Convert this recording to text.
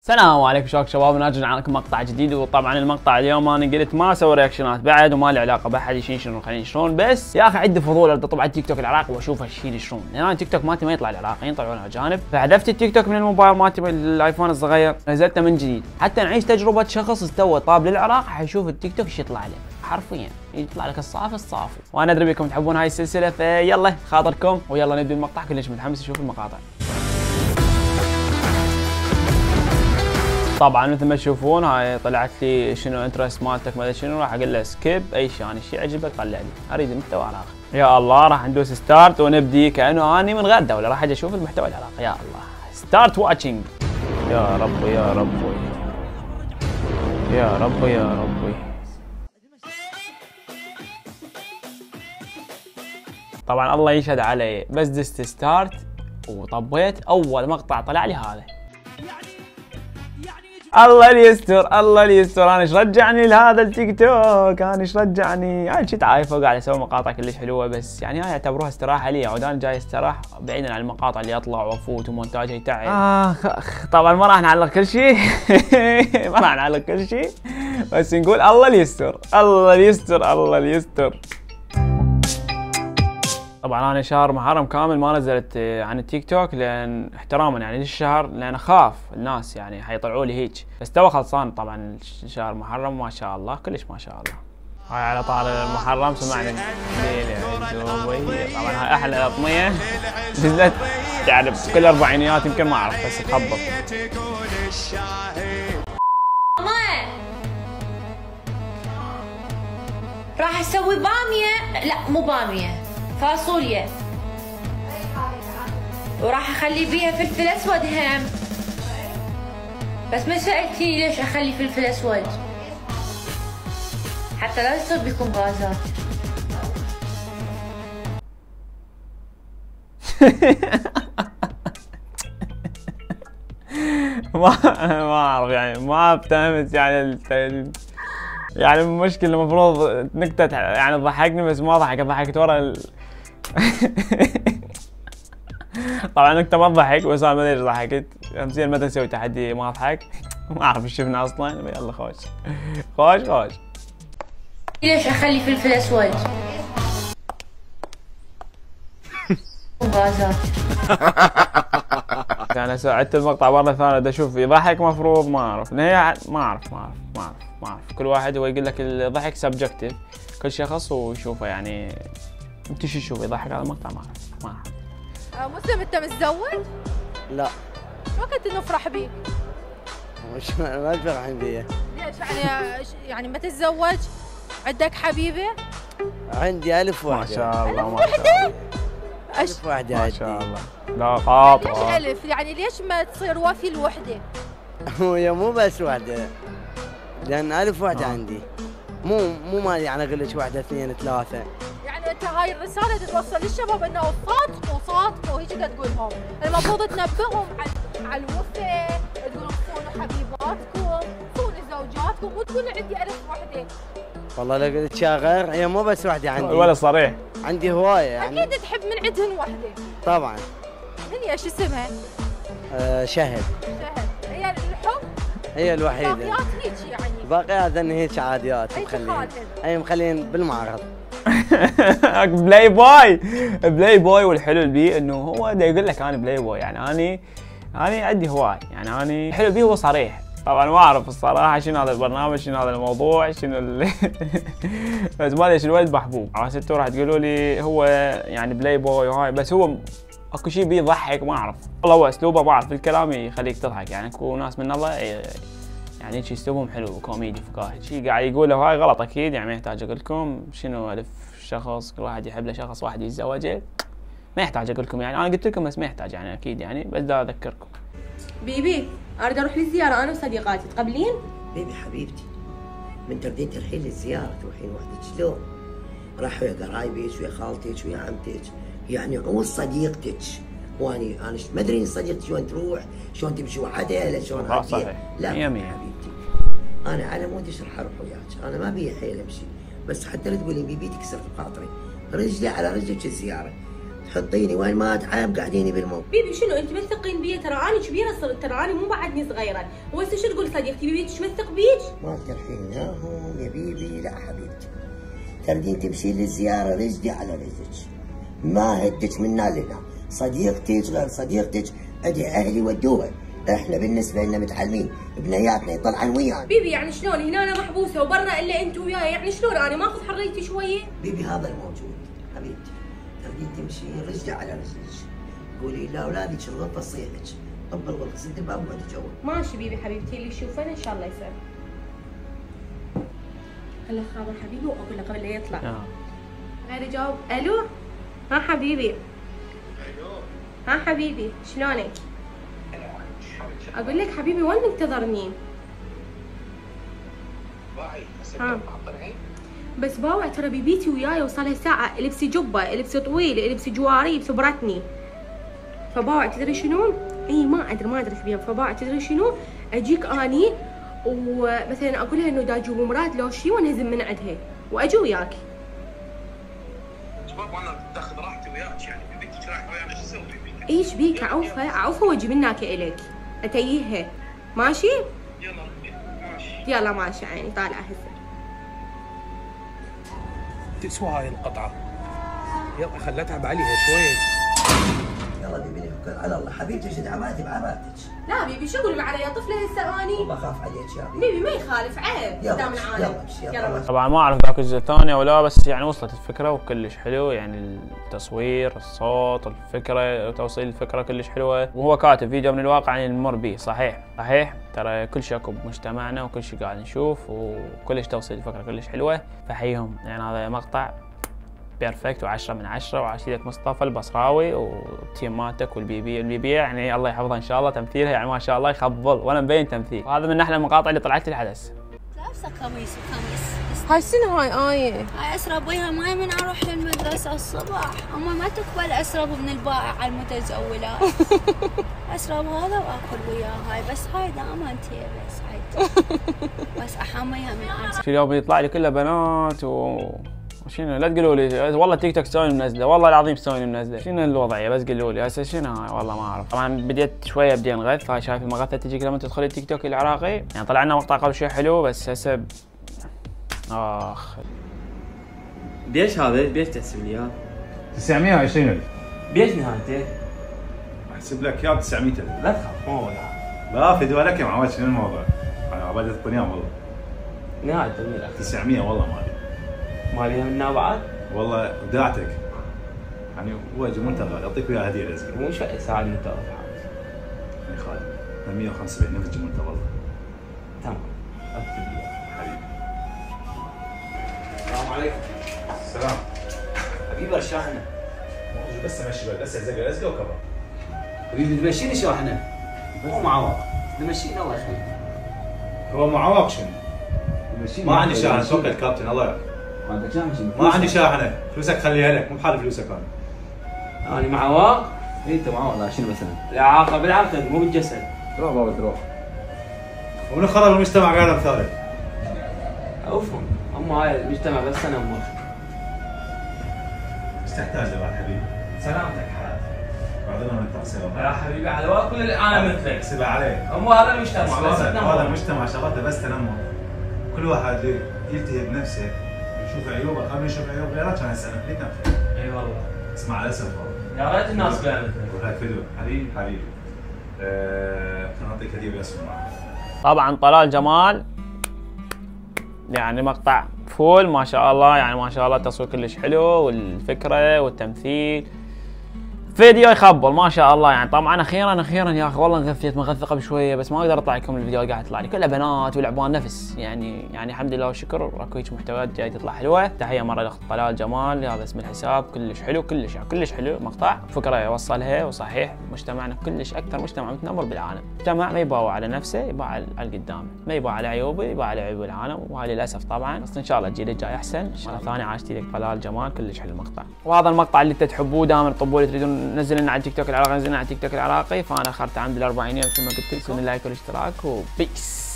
السلام عليكم شباب، نرجع لكم مقطع جديد. وطبعا المقطع اليوم انا قلت ما اسوي رياكشنات بعد وما لي علاقه باحد يشين خليني شلون، بس يا اخي عندي فضول اطلع تيك توك العراق واشوف هالشيء شلون، لان انا تيك توك مالتي ما يطلع العراقيين يطلعون اجانب. فحذفت التيك توك من الموبايل مالتي الايفون الصغير، نزلته من جديد حتى نعيش تجربه شخص استوى طاب للعراق حيشوف التيك توك ايش يطلع له، حرفيا يطلع لك الصافي. وانا ادري بكم تحبون هاي السلسله، فيلا خاطركم ويلا نبدا المقطع. كلش متحمس اشوف المقاطع. طبعا مثل ما تشوفون هاي طلعت لي شنو انترست مالتك ما ادري شنو، راح اقول له سكيب اي شيء، انا الشيء عجبك طلع لي، اريد المحتوى العراقي. يا الله راح ندوس ستارت ونبدي كانه اني من غير دوله، راح اجي اشوف المحتوى العراقي. يا الله ستارت واتشنج. يا ربي يا ربي يا ربي يا ربي. طبعا الله يشهد علي، بس دست ستارت وطبيت اول مقطع طلع لي هذا. الله اللي يستر الله اللي يستر، انا ايش رجعني لهذا التيك توك، انا ايش رجعني؟ انا كنت عايفه وقاعد اسوي مقاطع كلش حلوه، بس يعني هاي اعتبروها استراحه لي، عود انا جاي استراح بعيدا عن المقاطع اللي اطلع وافوت ومونتاجها يتعب. طبعا ما راح نعلق كل شيء ما راح نعلق كل شيء، بس نقول الله اللي يستر الله اللي يستر الله اللي يستر. طبعا انا شهر محرم كامل ما نزلت عن التيك توك، لان احتراما يعني للشهر، لان اخاف الناس يعني حيطلعوا لي هيك، بس تو خلصان. طبعا شهر محرم ما شاء الله كلش ما شاء الله. هاي على طار المحرم سمعنا طبعا هاي احلى الاطميه نزلت يعني كل اربعينيات يمكن ما اعرف، بس تخبط. راح اسوي باميه، لا مو باميه، فاصوليا، وراح اخلي بيها فلفل اسود هم. بس ما سألتني ليش اخلي فلفل اسود، حتى لا يصير بكم غازات. ما اعرف يعني ما فهمت يعني يعني المشكلة المفروض نكتة يعني تضحكني، بس ما ضحكت ورا طبعا نكتة ما تضحك، بس انا ما ادري ايش ضحكت. امثيل متى نسوي تحدي ما اضحك ما اعرف ايش شفنا اصلا. يلا خوش ليش اخلي فلفل اسود؟ غازات. انا ساعدت المقطع مرة ثانية دا اشوف يضحك مفروض ما اعرف، ما اعرف كل واحد هو يقول لك الضحك سبجكتيف، كل شخص ويشوفه. يعني انت شو تشوف يضحك هذا المقطع؟ ما اعرف. مسلم انت متزوج؟ لا. شو كنت نفرح بيك؟ مش ما فرحان بيه. ليش يعني ما تتزوج؟ عندك حبيبه؟ عندي 1000 وحده. ما شاء الله ما شاء الله. 1000 وحده ما عندي. شاء الله. لا قاطع. ليش 1000؟ يعني ليش ما تصير وفي الوحده؟ هي مو بس وحده، لان 1000 وحده عندي، مو ما يعني اقول لك وحده اثنين ثلاثه. يعني انت هاي الرساله توصل للشباب انه صادقوا هيك تقولهم، المفروض تنبههم على الوفاه، تقولوا صونوا حبيباتكم، صونوا زوجاتكم، مو تقول عندي 1000 وحده. والله لو قلت شيء غير، هي مو بس وحده عندي ولا صريح، عندي هوايه يعني. اكيد تحب من عندهن وحده. طبعا. من ايش اسمها؟ شهد. هي الحب؟ هي الوحيده. باقيات هيك يعني. باقيات ان هيك عاديات مخلين بالمعرض. بلاي بوي والحلو بيه انه هو دا يقول لك انا بلاي بوي، يعني اني عندي هواي، يعني اني الحلو بيه هو صريح. طبعا ما اعرف الصراحه شنو هذا البرنامج، شنو هذا الموضوع، شنو بس ما ادري ايش الولد محبوب. انتوا راح تقولوا لي هو يعني بلاي بوي وهاي، بس هو اكو شيء بيضحك ما اعرف والله، هو اسلوبه ما اعرف الكلام يخليك تضحك. يعني اكو ناس من الله يعني هيك اسلوبهم حلو كوميدي فكاهي، شيء قاعد يقوله هاي غلط اكيد. يعني ما يحتاج اقول لكم شنو 1000 شخص كل واحد يحب له شخص واحد يتزوجه، ما يحتاج اقول لكم. يعني انا قلت لكم بس ما يحتاج يعني اكيد يعني، بس دا اذكركم. بيبي اريد اروح للزياره انا وصديقاتي، تقبلين؟ بيبي حبيبتي، من تبدين تروحين للزياره تروحين وحدك شلون؟ راح ويا قرايبك ويا خالتك ويا عمتك، يعني عوز صديقتك. واني ما ادري صديقتك وين تروح، شلون تمشي وحدها، لا شلون عاديه. لا حبيبتي، انا على مود راح اروح وياك، انا ما بي حيل امشي، بس حتى لا تقولين بيبي تكسر خاطري، رجلي على رجلك الزياره، تحطيني وين ما اتعب قاعديني بالمو. بيبي شنو انت موثقين بي؟ ترى اني كبيره صرت، ترى اني مو بعدني صغيره، وهسه شو تقول صديقتي بيبي توثق بيك؟ ما ترحين ياهم يا بيبي. لا حبيبتي تردين تمشين للزياره رجلي على رجلك، ما هدك من هنا لهنا. صديقتك غير صديقتك، ادي اهلي ودوها. احنا بالنسبه لنا متعلمين، بنياتنا يطلعن ويانا. بيبي يعني شلون هنا انا محبوسه وبرا الا انت وياي، يعني شلون انا ما اخذ حريتي شويه؟ بيبي هذا الموجود حبيبتي، تردين تمشين رجلي على رجلك، قولي لاولادك الغرفه تصيحك، طب الغرفه سد الباب وما تجول. ماشي بيبي حبيبتي، اللي يشوفنا ان شاء الله يسعد. هلا خابر حبيبي واقول له قبل لا يطلع. غير يجاوب الو. ها حبيبي. ها حبيبي شلونك؟ اقول لك حبيبي وين منتظرني؟ ها بس باوع ترى بيبيتي وياي وصلها ساعة، لبسي جبة، لبسي طويل، لبسي جواري، لبسي برتني. فباوع تدري شنو؟ اي ما ادري ايش بيها. فباوع تدري شنو؟ اجيك اني ومثلا اقول لها انه دا اجيب مراد لو شي وانهزم من عندها واجي وياك. شباب انا تاخذ راحتي وياك، يعني بيبيتك رايحه ويانا شو اسوي؟ ايش بيك؟ اعوفها واجي منك الك اتيهها. ماشي؟ يلا ماشي. يلا ماشي عيني طالعه هسه. تسوى هاي القطعة، يلا خليها اتعب عليها شوي. يلا بيبي نفكر على الله حبيبتي، شد عباتي بعباتك. لا بيبي شو اقول معنا يا طفله هسه اني؟ والله خاف عليك يا بيبي. بيبي ما يخالف عيب قدام العالم. يلا طبعا ما اعرف ذاك الجزء الثاني او لا، بس يعني وصلت الفكره وكلش حلو، يعني التصوير، الصوت، الفكره، توصيل الفكره كلش حلوه، وهو كاتب فيديو من الواقع عن نمر به. صحيح ترى كل شيء اكو بمجتمعنا وكل شيء قاعد نشوف، وكلش توصيل الفكره كلش حلوه، فحيهم. يعني هذا مقطع بيرفكت و10 من 10، وعشيرتك مصطفى البصراوي وتيماتك والبيبي يعني الله يحفظها ان شاء الله. تمثيلها يعني ما شاء الله يخبل، وانا مبين تمثيل. وهذا من احلى المقاطع اللي طلعت لي الحدث. لابسه قميص وقميص. هاي شنو هاي آية؟ هاي اشرب بيها ماي من اروح للمدرسه الصبح، اما ما تقبل اشرب من البائع المتجولات. اشرب هذا واكل وياه هاي، بس هاي دائما بس هاي بس احميها من عندي. في اليوم يطلع لي كله بنات شنو. لا تقولوا لي والله تيك توك تسوي منزله، والله العظيم تسوي منزله. شنو الوضعيه؟ بس قولوا لي هسه شنو هاي، والله ما اعرف. طبعا بديت شويه نغث. هاي شايف المغثه تجيك لما تدخل التيك توك العراقي. يعني طلع لنا مقطع قبل شوي حلو، بس هسه اخ. ليش هذا؟ ليش تحسب لي اياه؟ 920,000. بيش نهايته؟ احسب لك اياه ب 900,000. لا تخاف مو ولا. لا فدوى لك يا معود. شنو الموضوع؟ انا عبالي الطنيان والله. نهايته من الاخر 900 والله مالي. مالي منا بعد؟ والله وداعتك. يعني هو جمونته غالي، اعطيك وياه هديه رزقك. مو شوي ساعدني انت يا خالد 175 نفس جمونته والله. تمام اكتب لي حبيبي. السلام عليكم. السلام. حبيبي الشاحنه. بس امشي بس زقه رزقه وكبر. حبيبي تمشيني شاحنه. مو معوق. تمشيني الله يخليك. هو معوق شنو؟ ما عندي شاحنه، توكل كابتن الله يعافيك. ما عندي شاحنه، فلوسك خليها لك، مو بحال فلوسك انا. انا معوق؟ انت معوق لا شنو مثلا؟ الاعاقه بالعقل مو بالجسد. روح بابا تروح. ومن خرب المجتمع قاعد مثالك. افهم، اما هاي المجتمع بس انا امور. ايش تحتاج يا حبيبي؟ سلامتك حياتي. بعدين انت سلام. يا حبيبي على كل انا مثلك. احسبها عليه. اما هذا المجتمع بس هذا المجتمع شغلته بس تنمر. كل واحد يلتهي بنفسه، يشوف عيوبه، خلينا نشوف عيوب غيره كان يسألك ليك نفسك. اي والله. اسمع للاسف يا ريت الناس كلها مثلك. وهاي فيديو حبيبي. خلينا نعطيك هديه باسم معك. طبعا طلال جمال يعني مقطع فول ما شاء الله، يعني ما شاء الله التصوير كلش حلو والفكره والتمثيل، فيديو يخبل ما شاء الله. يعني طبعا اخيرا يا اخي والله انغثيت مغثقه بشويه، بس ما اقدر اطلع لكم الفيديو قاعد يطلع لي كله بنات ولعبان نفس. يعني الحمد لله والشكر اكو هيك محتويات جاي تطلع حلوه. تحيه مره لاخت طلال جمال، هذا اسم الحساب، كلش حلو كلش حلو مقطع، فكره يوصلها. وصحيح مجتمعنا كلش اكثر مجتمع متنمر بالعالم، مجتمع ما يباوع على نفسه، يباع على القدام، ما يباع على عيوبه، يباع على عيوب العالم، وهذا للاسف طبعا. بس ان شاء الله الجيل الجاي احسن. مره ثانيه عاشتي لك طلال جمال، كلش حلو المقطع. وهذا المقطع اللي تحبوه دائما تطبوا لي تريدون نزل لنا على التيك توك العراقي، نزلنا على التيك توك العراقي، فانا اخرت عندي ال 40 يوم مثل ما قلت لكم. اللايك والاشتراك وبيس.